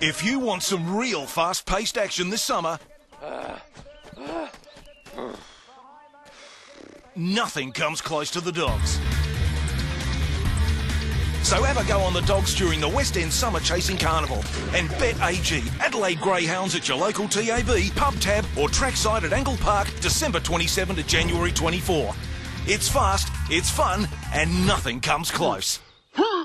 If you want some real fast-paced action this summer, nothing comes close to the dogs. So have a go on the dogs during the West End Summer Chasing Carnival and bet AG Adelaide Greyhounds at your local TAB, pub tab or trackside at Angle Park December 27 to January 24. It's fast, it's fun and nothing comes close.